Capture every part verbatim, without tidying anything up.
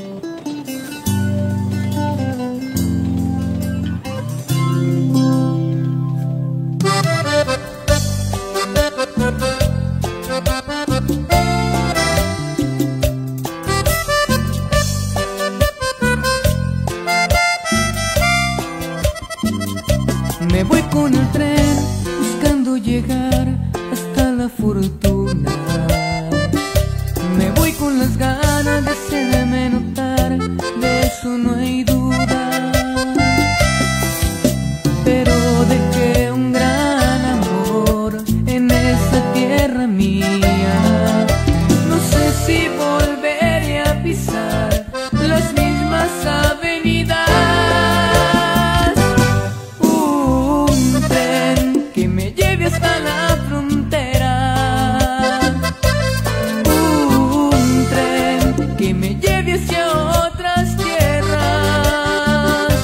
Me voy con el tren buscando llegar hasta la fortuna. Me voy con las ganas de hacerme notar, de eso no hay duda. Pero dejé un gran amor en esa tierra mía. No sé si volveré a pisar las mismas avenidas. Hasta la frontera, un tren que me lleve hacia otras tierras,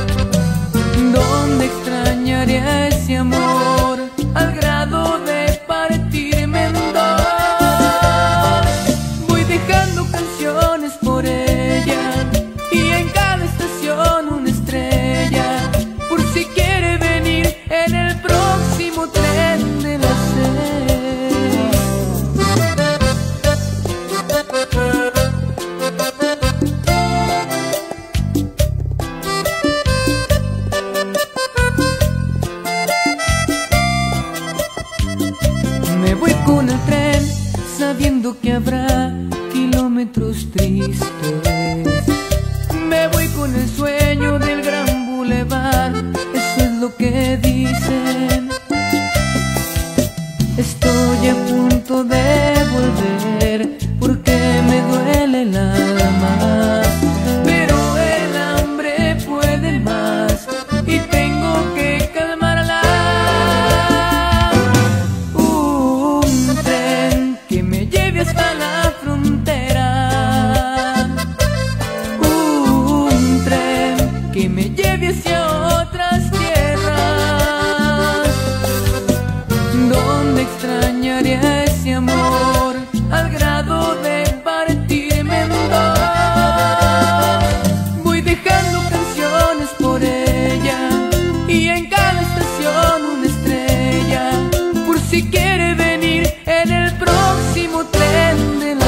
donde extrañaré a ese amor al grado de partirme en dos. Voy dejando canciones por ella y en cada estación una estrella, por si quiere venir en el próximo tren de las seis. Me voy con el tren sabiendo que habrá kilómetros tristes. Me voy con el sueño del gran bulevar, eso es lo que dicen. Estoy a punto de volver porque me duele el alma, pero el hambre puede más y tengo que calmarla. Un tren que me lleve hasta la frontera, un tren que me lleve hacia otras tierras, donde extrañaré a ese amor al grado de partirme en dos. Voy dejando canciones por ella y en cada estación una estrella, por si quiere venir en el próximo tren de las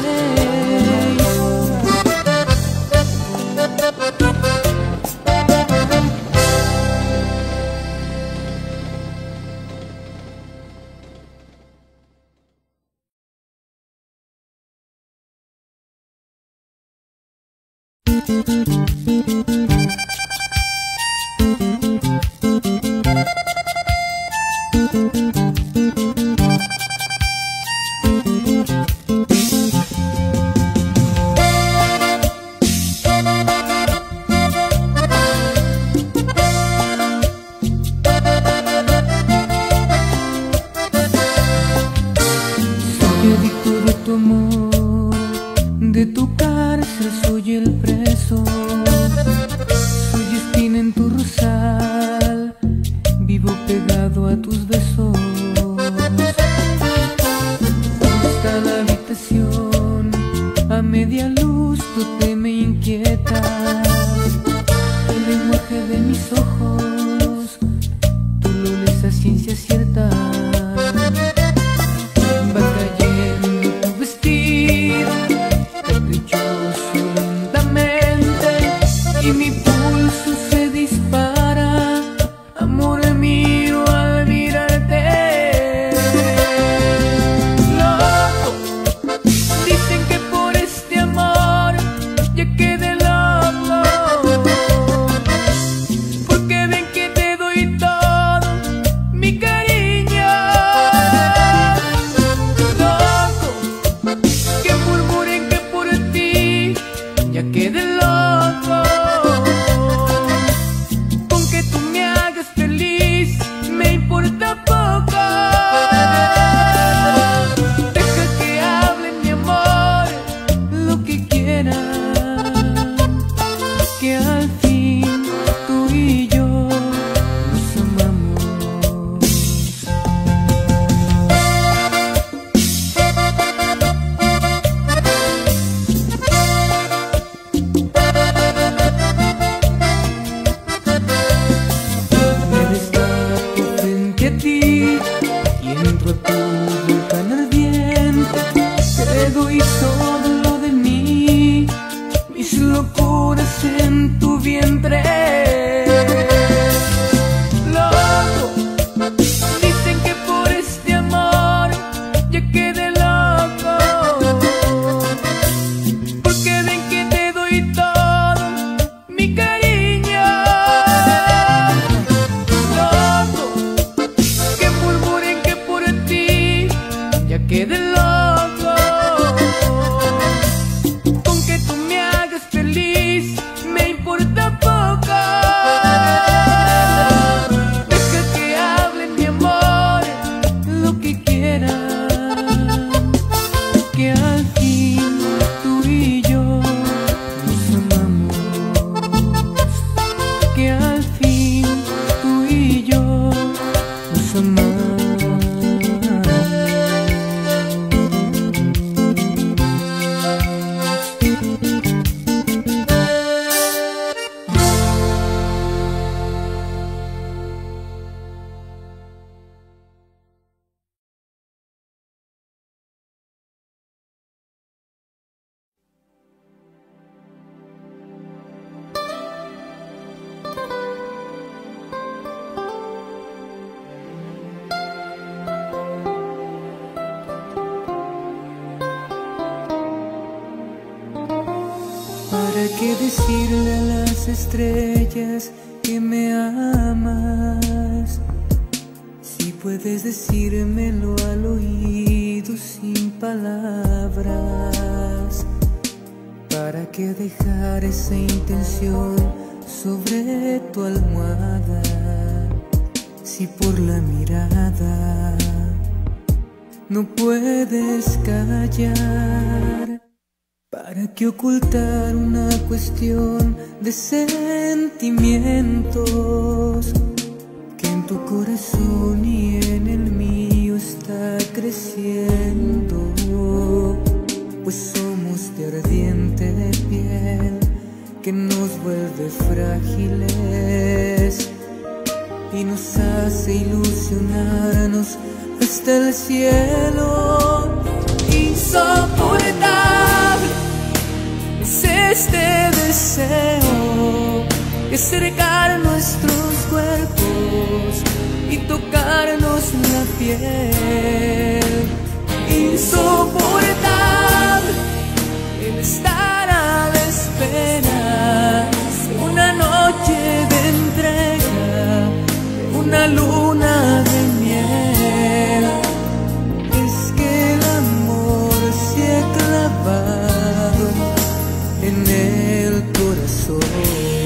soy adicto de tu amor, de tu cárcel soy el preso. Soy espina en tu rosal, vivo pegado a tus besos. Hasta la habitación, a media luz tú te me inquietas. El lenguaje de mis ojos, tú lo lees a ciencia cierta. Va cayendo tu vestido, caprichoso lentamente, y mi pulso se dispara, amor mío, al mirarte. Loco, dicen que por este amor ya quedé loco, porque ven que te doy todo mi cariño. Loco, que murmuren que por ti ya quedé loco. Con que tú me hagas feliz me importa poco. Deja que hable mi amor lo que quieran, que al fin tú y yo nos amamos. locuras en tu vientre. Loco, dicen que por este amor ya quedé loco, porque ven que te doy todo mi cariño. Loco, que murmuren que por ti ya quedé loco. ¿Para qué decirle a las estrellas que me amas? Si puedes decírmelo al oído sin palabras. ¿Para qué dejar esa intención sobre tu almohada? Si por la mirada no puedes callar. ¿Para qué ocultar una cuestión de sentimientos que en tu corazón y en el mío está creciendo? Pues somos de ardiente piel que nos vuelve frágiles y nos hace ilusionarnos hasta el cielo. Insoportable es este deseo de acercar nuestros cuerpos y tocarnos la piel. Insoportable el estar a la espera de una noche de entrega, de una luna de miel. Es que el amor se ha clavado en el corazón.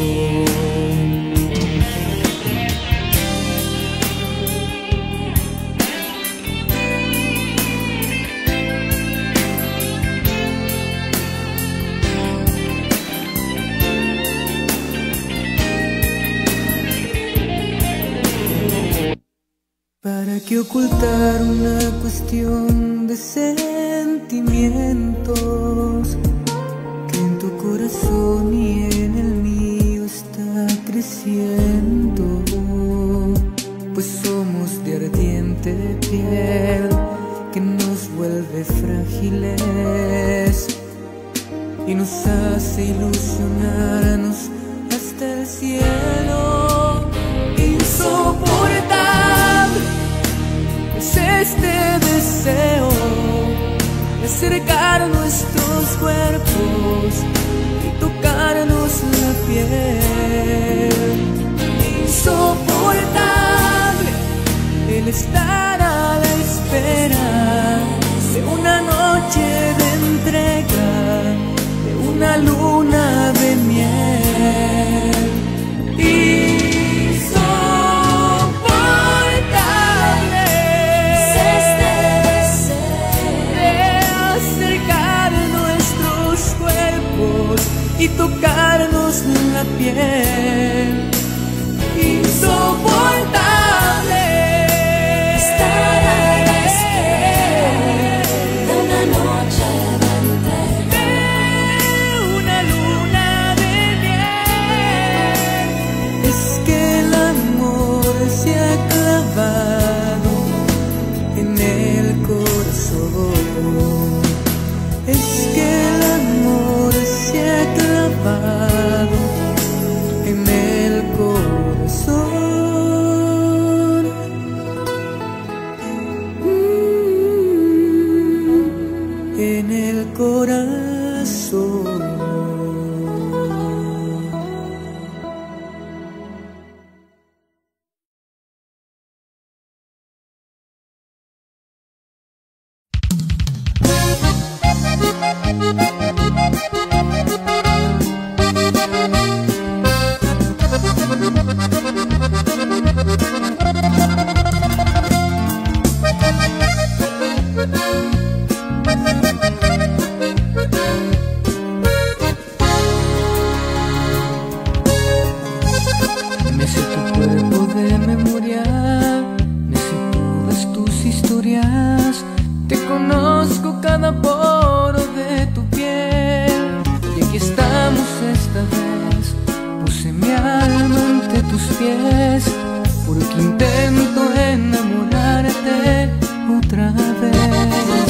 ¿Para qué ocultar una cuestión de sentimientos que en tu corazón y en el mío está creciendo? Pues somos de ardiente piel que nos vuelve frágiles y nos hace ilusionarnos hasta el cielo. Insoportable es este deseo de acercar nuestros cuerpos y tocarnos la piel. Insoportable el estar a la espera de una noche de entrega, de una luna de miel. Insoportable es este deseo de acercar nuestros cuerpos y tocarnos la piel. Insoportable estar a la espera de una noche de entrega, de una luna de miel. Es que el amor se ha clavado en el corazón. Es que el amor se ha clavado es porque intento enamorarte otra vez.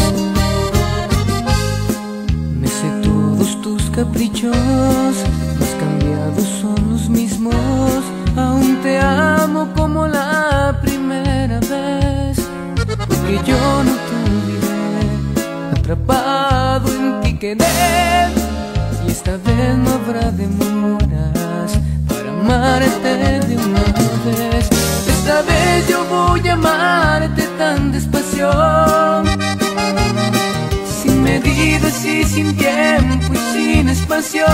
Me sé todos tus caprichos, los cambiados son los mismos. Aún te amo como la primera vez, porque yo no te olvidé, atrapado en ti quedé. Y esta vez no habrá demoras para amarte de una vez. Esta vez yo voy a amarte tan despacio, sin medidas y sin tiempo y sin espacio.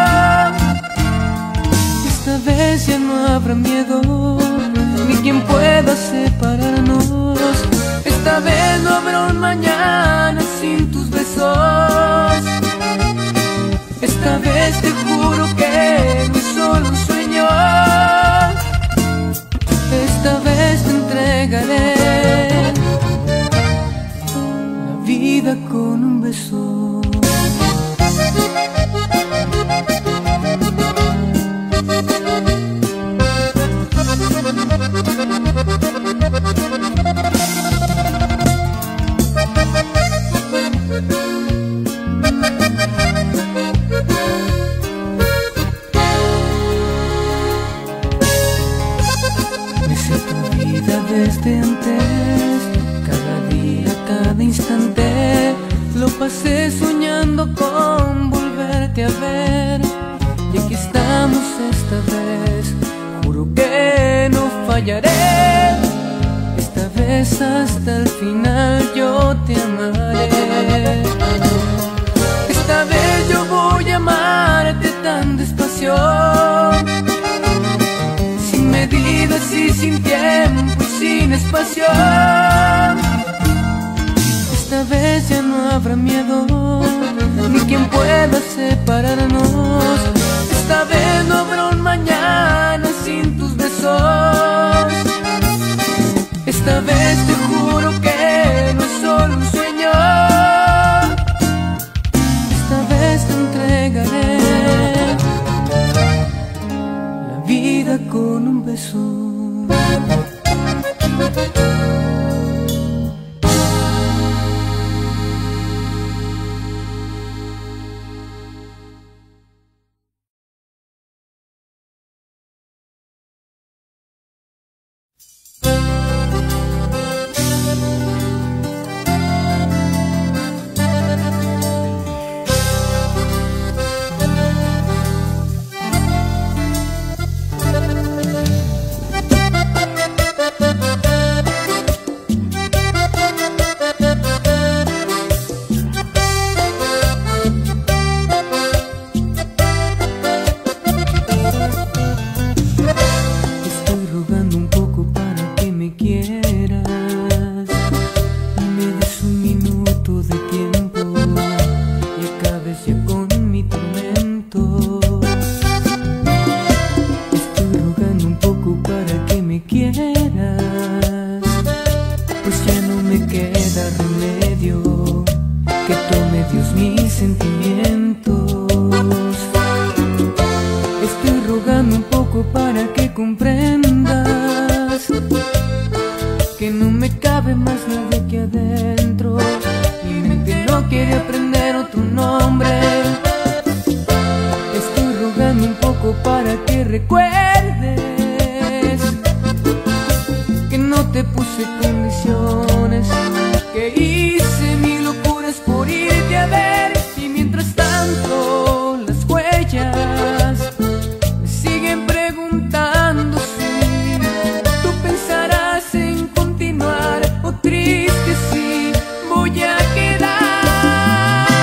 Esta vez ya no habrá miedo, ni quien pueda separarnos. Esta vez no habrá un mañana sin tus besos. Esta vez te juro que no es solo un sueño. Esta vez te entregaré la vida con un beso. Desde antes, cada día, cada instante, lo pasé soñando con volverte a ver. Y aquí estamos esta vez, juro que no fallaré. Esta vez hasta el final yo te amaré. Esta vez yo voy a amarte tan despacio, sin medidas y sin tiempo, sin espacio. Esta vez ya no habrá miedo, ni quien pueda separarnos. Esta vez no habrá un mañana sin tus besos. Esta vez te juro que no es solo un sueño. Esta vez te entregaré la vida con un beso.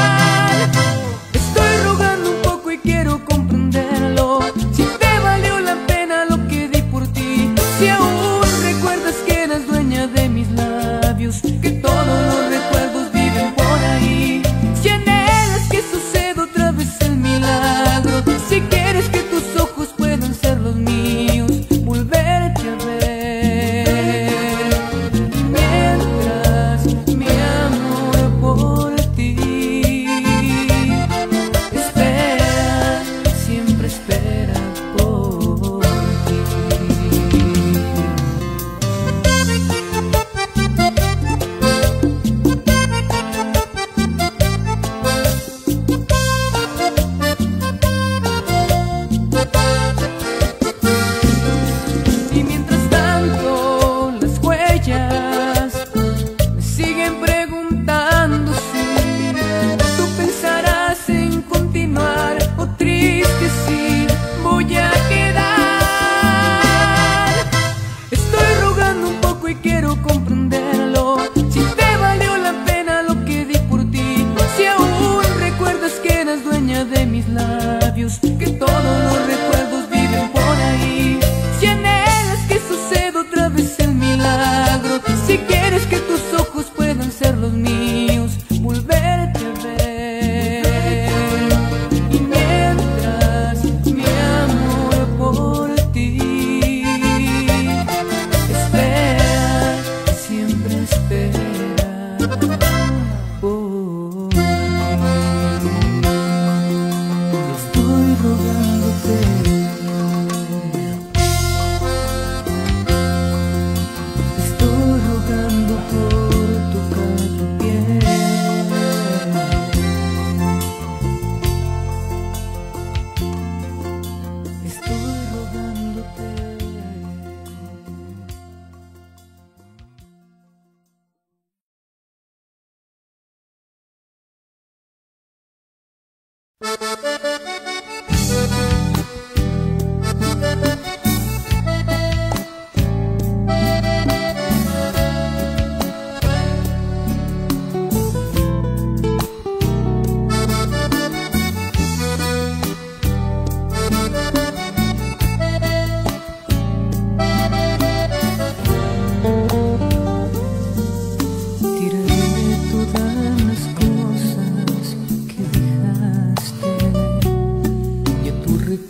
Quiero comprenderlo. Si te valió la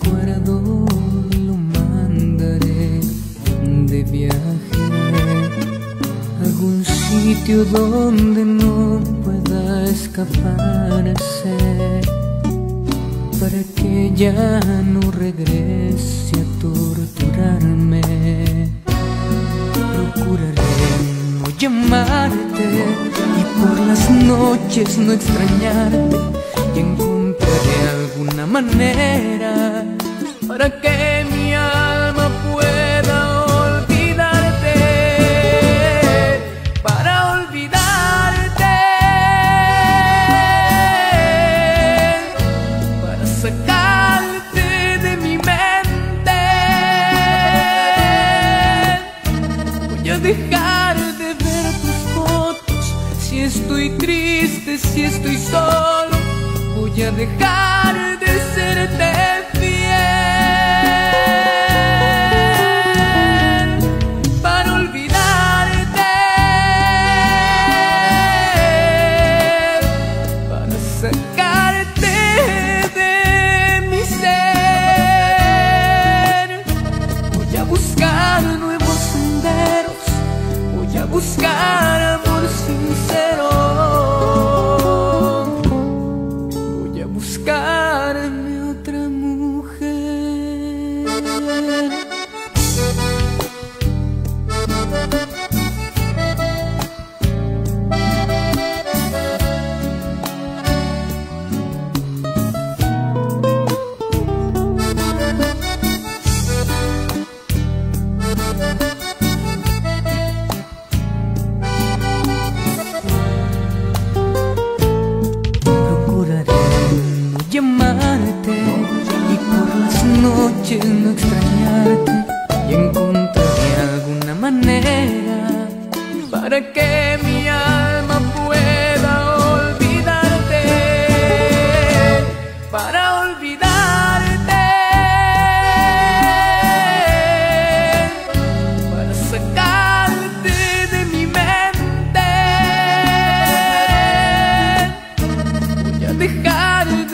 recuerdo lo mandaré de viaje a algún sitio donde no pueda escaparse, para que ya no regrese a torturarme. Procuraré no llamarte y por las noches no extrañarte, y encontraré alguna manera para que mi alma pueda olvidarte, para olvidarte, para sacarte de mi mente. Voy a dejar de ver tus fotos si estoy triste, si estoy solo. Voy a dejar de serte fiel para olvidarte, para sacarte de mi ser. Voy a buscar nuevos senderos, voy a buscar amor sincero. Buscarme otra mujer. Llamarte y por las noches no extrañarte, y encontraré alguna manera para que mi alma pueda olvidarte, para olvidarte, para sacarte de mi mente. Voy a dejar de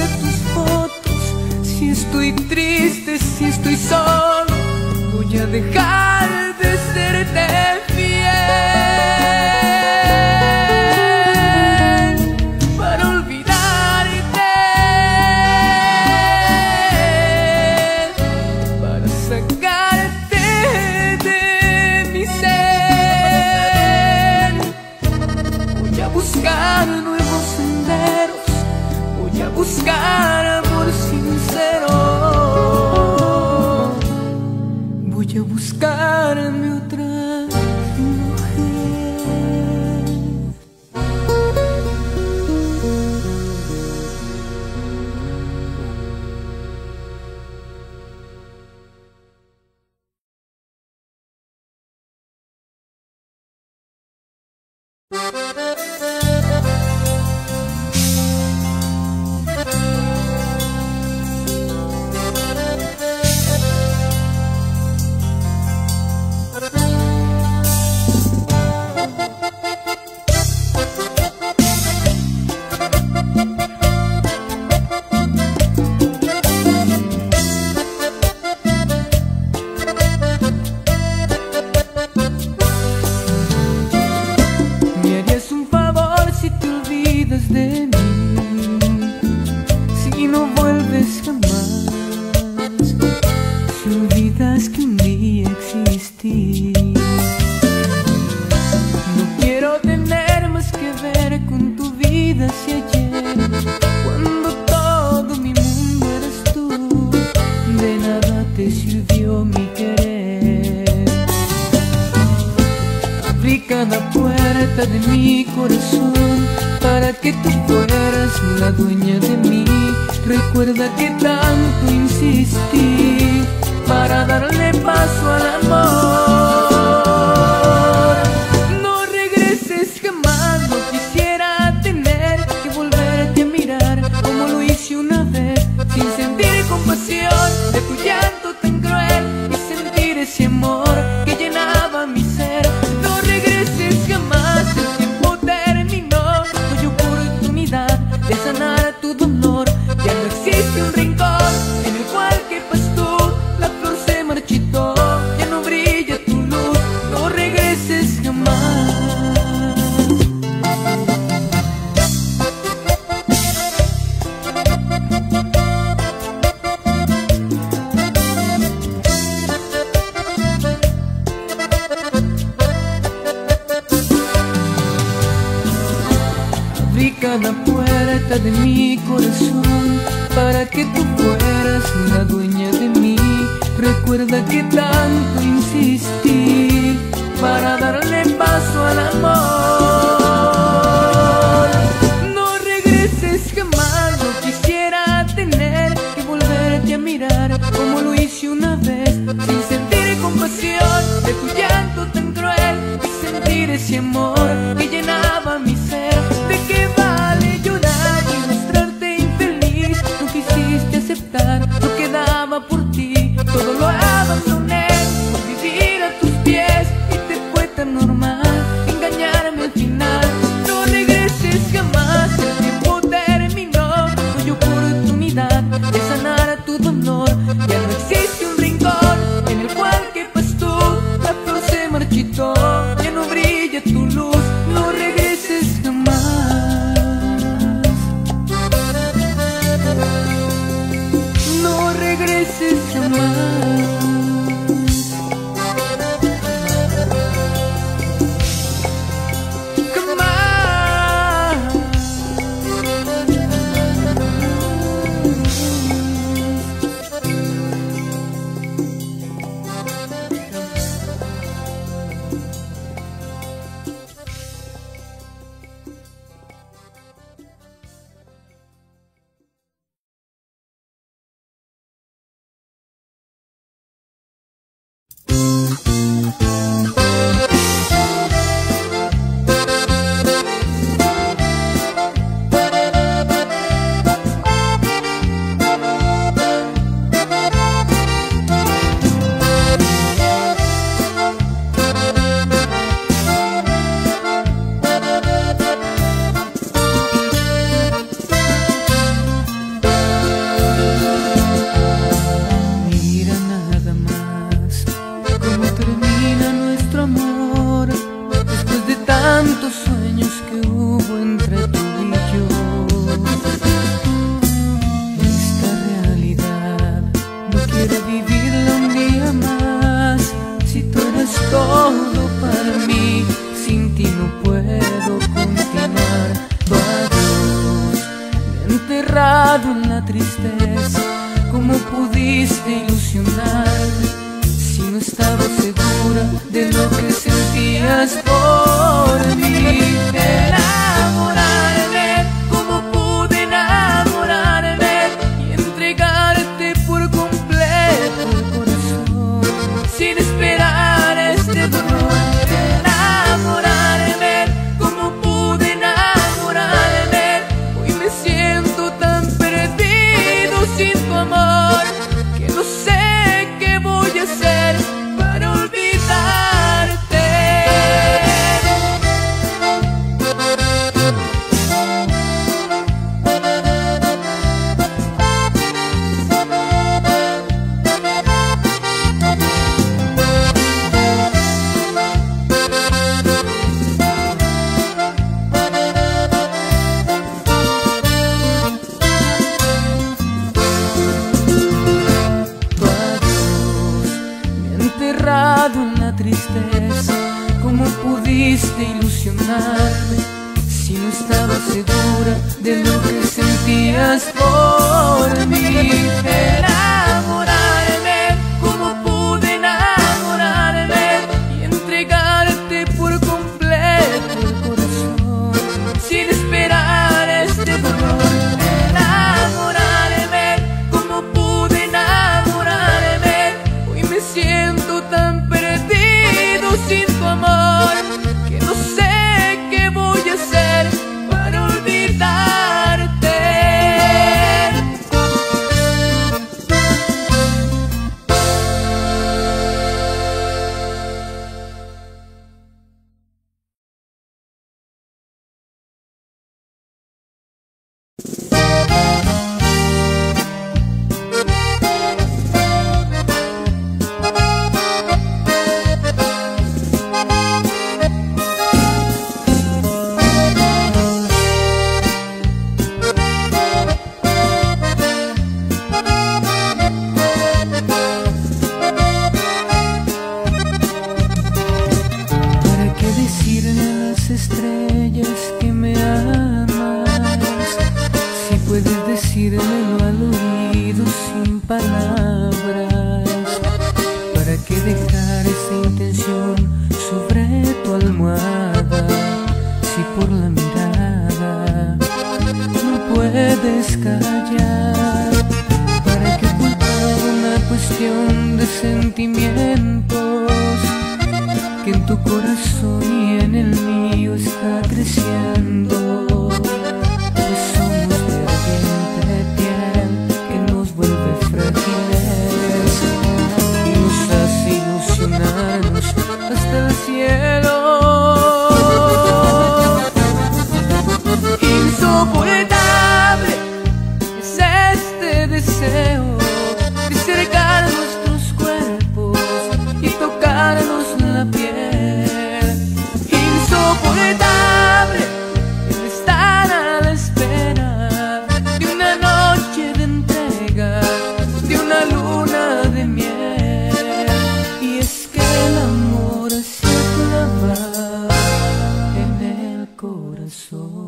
si estoy triste, si estoy solo. Voy a dejar de serte fiel para olvidarte, para sacarte de mi ser. Voy a buscar nuevos senderos, voy a buscar amor sincero. Voy a buscarme otra de mí, si no vuelves jamás, si olvidas que un día existí. No quiero tener más que ver con tu vida si ayer, cuando todo mi mundo eras tú, de nada te sirvió mi querer. Abrí cada puerta de mi corazón para que tú fueras la dueña de mí. Recuerda que tanto insistí para darle paso al amor. No regreses jamás, no quisiera tener que volverte a mirar como lo hice una vez, sin sentir compasión de tu llanto tan cruel y sentir ese amor que llenaba mi ser. No regreses jamás, el tiempo terminó, no hay oportunidad de sanar tu dolor. Ya no existe un rincón en el puerta de mi corazón para que tú fueras la dueña de mí. Recuerda que tanto insistí para darle paso al amor. No regreses jamás, no quisiera tener que volverte a mirar como lo hice una vez, sin sentir compasión de tu llanto tan cruel y sentir ese amor que llenaba mi ser. ¿De qué vale llorar y mostrarte infeliz? No quisiste aceptar lo que daba por ti, todo lo abandoné por vivir a tus pies y te fue tan normal engañarme al final. No regreses jamás, el tiempo terminó, no hay oportunidad de sanar tu dolor. Ya no existe un rincón en el cual quepas tú, la flor se marchitó, ya no brilla tu luz. No regreses jamás, no regreses jamás. En la tristeza, ¿cómo pudiste ilusionarme si no estabas segura de lo que sentías por mí? Enamorarme, ¿cómo pude enamorarme y entregarte por completo el corazón sin esperar este dolor? Enamorarme, ¿cómo pude enamorarme? Hoy me siento tan sin tu amor, que no sé qué voy a hacer para olvidarte. En la tristeza, ¿cómo pudiste ilusionarme si no estabas segura de lo que sentías por mí? Enamorarme, ¿cómo pude enamorarme y entregarte por completo el corazón sin esperar este dolor? Enamorarme, ¿cómo pude enamorarme? Hoy me siento tan perdido sin tu amor, que no sé qué voy a hacer para olvidarte. palabras. ¿Para qué dejar esa intención sobre tu almohada? Si por la mirada no puedes callar. ¿Para qué ocultar una cuestión de sentimientos que en tu corazón y en el mío está creciendo? Pues somos de ardiente piel que nos vuelve frágiles y nos hace ilusionarnos hasta el cielo. Insoportable es este deseo de cercar nuestros cuerpos y tocarnos la piel. Insoportable el estar a la espera de una noche de entrega, de una luna de miel. Y es que el amor se clava en el corazón.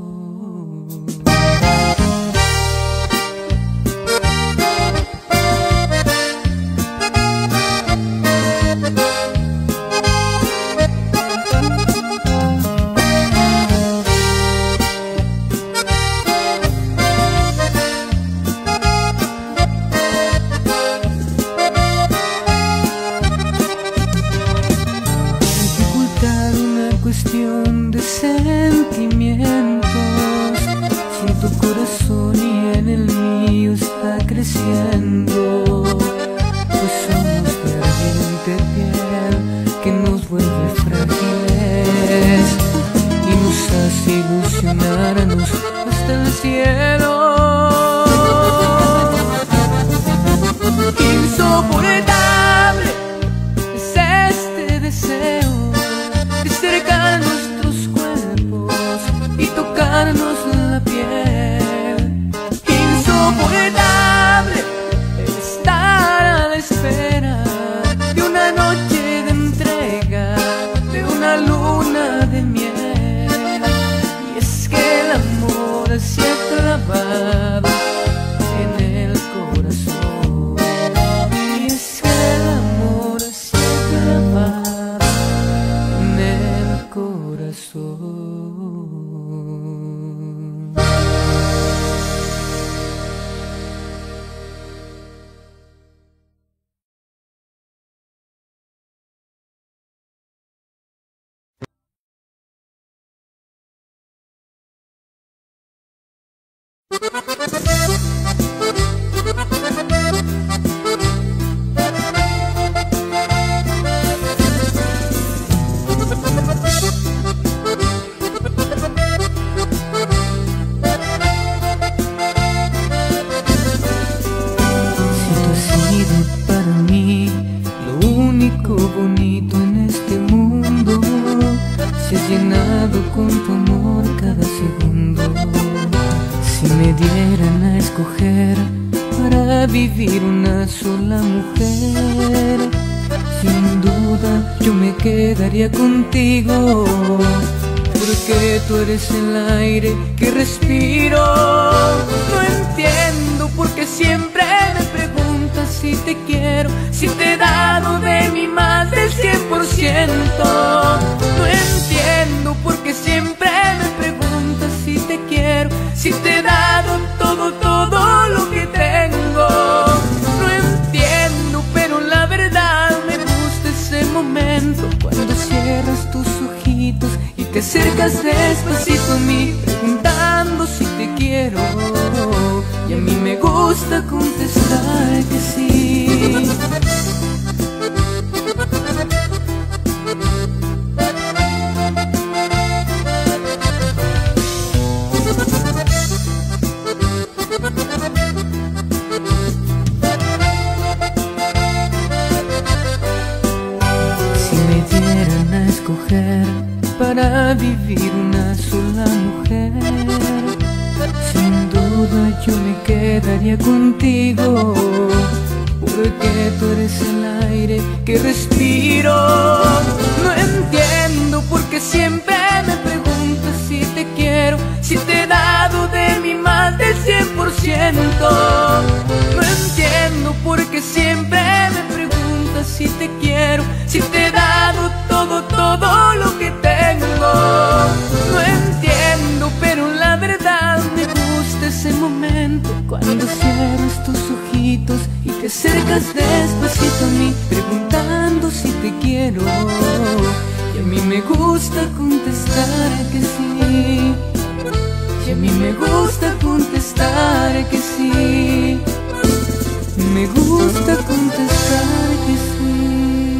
Cuestión de sentimientos, si tu corazón y en el mío está creciendo, pues somos de ardiente piel que nos vuelve frágiles y nos hace ilusionarnos hasta el cielo. Insoportable es este deseo de cercar nuestros cuerpos y tocarnos la piel. Insoportable el estar a la espera de una noche de entrega, de una luna de miel. Y es que el amor se ha clavado en el corazón. Y es que el amor se ha clavado en el corazón. Bonito en este mundo, se ha llenado con tu amor cada segundo. Si me dieran a escoger para vivir una sola mujer, sin duda yo me quedaría contigo, porque tú eres el aire que respiro. No entiendo por qué siempre me preguntas si te quiero, si te he dado de mi más del cien por ciento. No entiendo por qué siempre me preguntas si te quiero, si te he dado todo, todo lo que tengo. No entiendo, pero la verdad me gusta ese momento cuando cierras tus ojitos y te acercas despacito a mí, preguntando si te quiero. Y a mí me gusta contestar que sí. Si me dieran a escoger para vivir una sola mujer, sin duda yo me quedaría contigo, porque tú eres el aire que respiro. No entiendo por qué siempre me preguntas si te quiero, si te he dado de mi más del cien por ciento. No entiendo por qué acercas despacito a mí, preguntando si te quiero. Y a mí me gusta contestar que sí. Y a mí me gusta contestar que sí. Me gusta contestar que sí.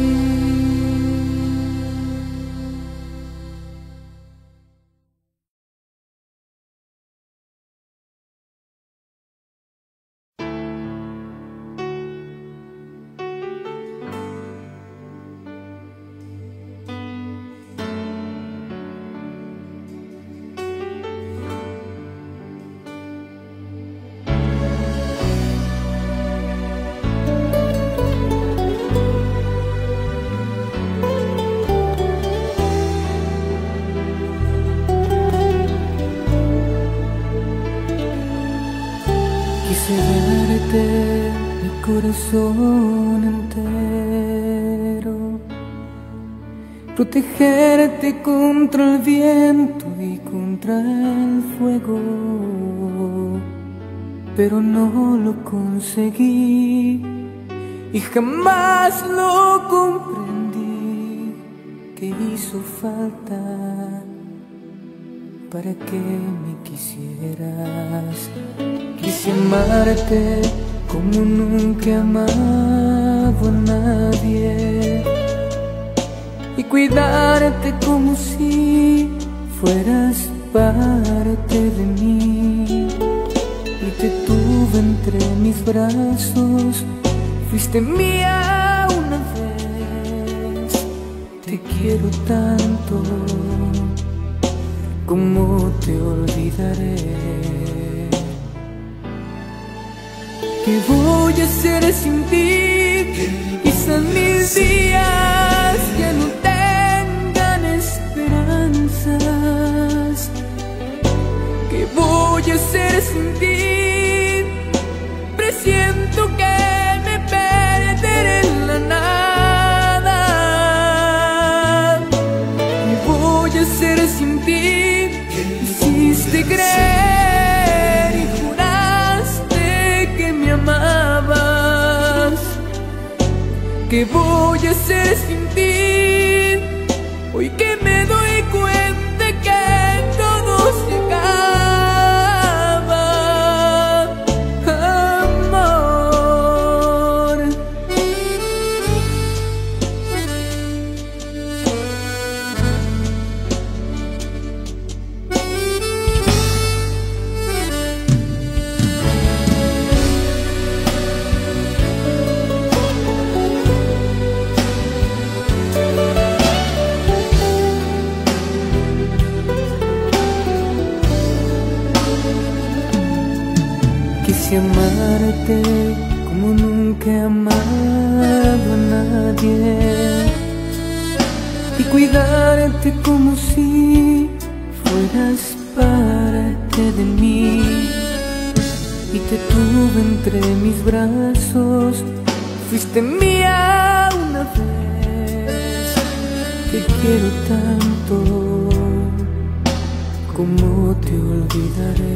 Quise darte mi corazón entero, protegerte contra el viento y contra el fuego, pero no lo conseguí y jamás lo comprendí que hizo falta para que me quisieras. Quise amarte como nunca he amado a nadie y cuidarte como si fueras parte de mí. Y te tuve entre mis brazos, fuiste mía una vez. Te quiero tanto, ¿cómo te olvidaré? ¿Qué voy a hacer sin ti? Quizás mis días ya no tengan esperanzas. ¿Qué voy a hacer sin ti? Presiento que me perderé en la nada. ¿Qué voy a hacer sin ti? Hiciste creer y juraste que me amabas. ¿Qué voy a hacer sin ti? Hoy que me doy cuenta que todo se acaba, amor. Quise amarte como nunca he amado a nadie y cuidarte como si fueras parte de mí. Y te tuve entre mis brazos, fuiste mía una vez. Te quiero tanto, ¿cómo te olvidaré?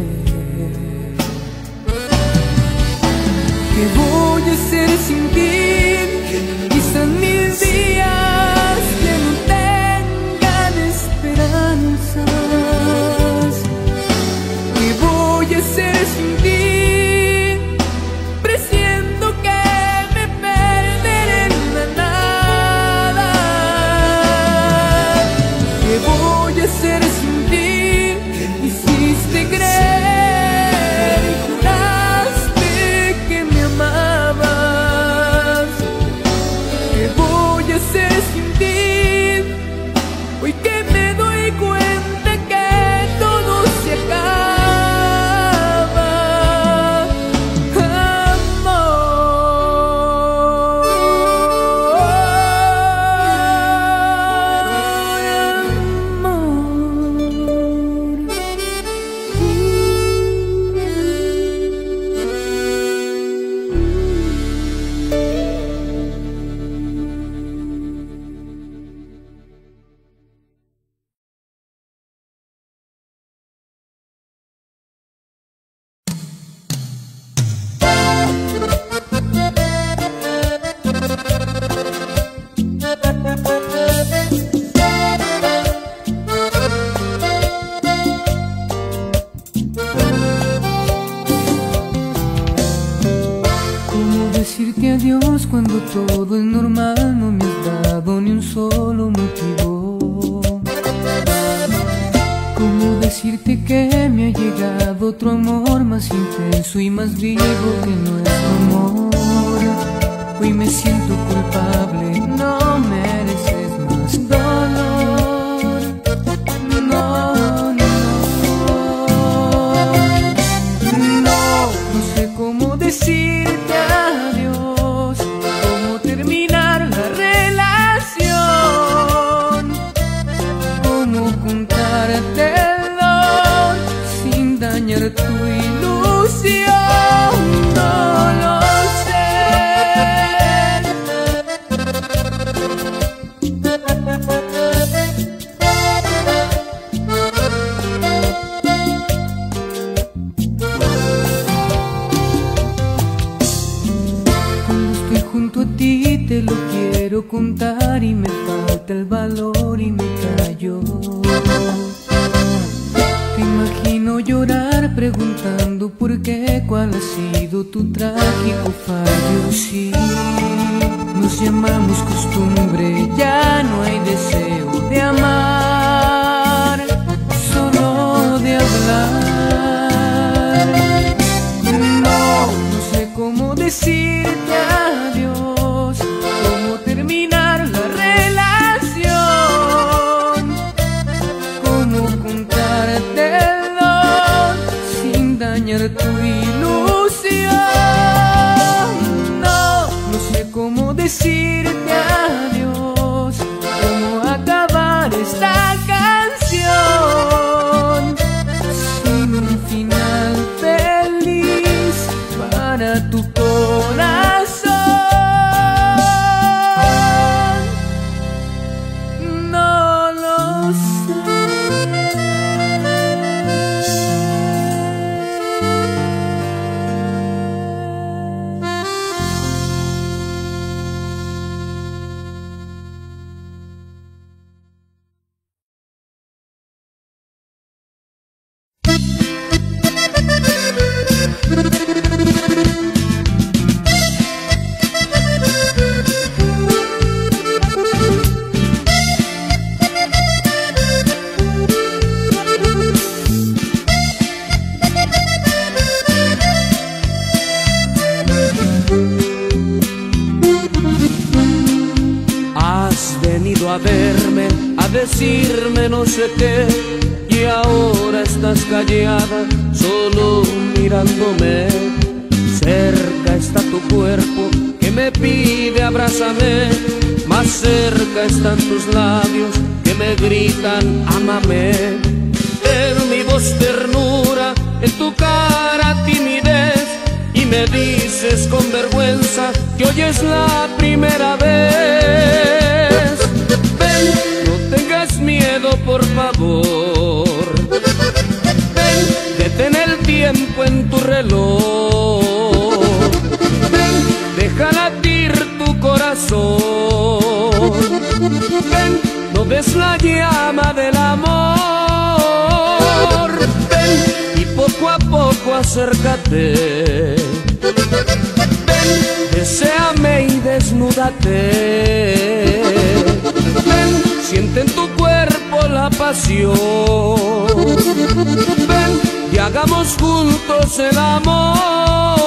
¿Qué voy a hacer sin ti? Quizás mis días ya no tengan esperanzas. ¿Qué voy a hacer sin ti? Presiento que me perderé en la nada. ¿Qué voy a hacer sin ti? Hiciste creer y juraste que me amabas. todo es normal, no me has dado ni un solo motivo. ¿Cómo decirte que me ha llegado otro amor más intenso y más vivo que nuestro amor? Hoy me siento culpable, no mereces más dolor. No, no, no, no sé cómo decirte adiós, cómo terminar la relación, cómo contártelo sin dañar tu ilusión. No lo sé. Cuando estoy junto a ti te lo quiero contar y me falta el valor y me callo. Te imagino llorar preguntando por qué, cuál ha sido tu trágico fallo. Sí, nos llamamos costumbre, ya no hay deseo de amar, solo de hablar. No, no sé cómo decirte adiós, cómo terminar la relación, cómo contártelo sin dañar tu ilusión. No, no sé cómo decirte adiós, cómo acabar esta canción sin un final feliz para tu corazón. No lo sé. A verme, a decirme no sé qué, y ahora estás callada, solo mirándome. Cerca está tu cuerpo que me pide abrázame, más cerca están tus labios que me gritan ámame. En mi voz ternura, en tu cara timidez, y me dices con vergüenza que hoy es la primera vez. No tengas miedo, por favor. Ven, detén el tiempo en tu reloj. Ven, deja latir tu corazón. Ven, no ves la llama del amor. Ven, y poco a poco acércate. Ven, deséame y desnúdate. Siente en tu cuerpo la pasión. Ven y hagamos juntos el amor.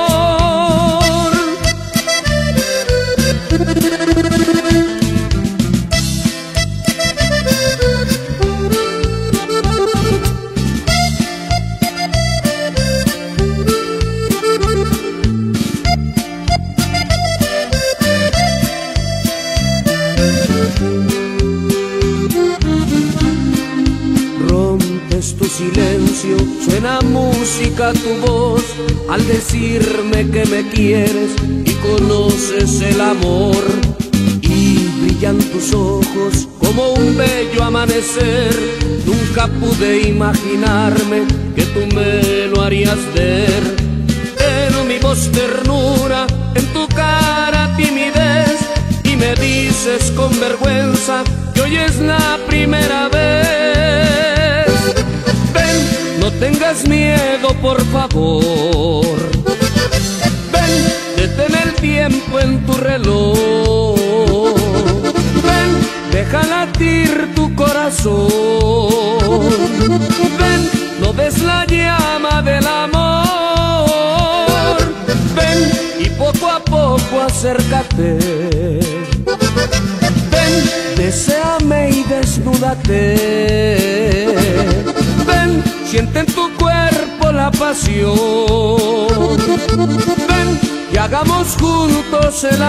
Tu silencio, suena música tu voz al decirme que me quieres y conoces el amor. Y brillan tus ojos como un bello amanecer. Nunca pude imaginarme que tú me lo harías ver. En mi voz ternura, en tu cara timidez, y me dices con vergüenza que hoy es la primera vez. No tengas miedo, por favor. Ven, detén el tiempo en tu reloj. Ven, deja latir tu corazón. Ven, no ves la llama del amor. Ven y poco a poco acércate. Ven, deséame y desnúdate. Ven, siente en tu cuerpo la pasión. Ven y hagamos juntos el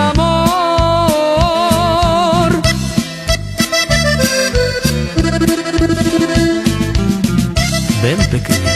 amor. Ven, pequeña.